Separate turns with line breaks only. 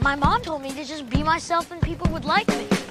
My mom told me to just be myself and people would like me.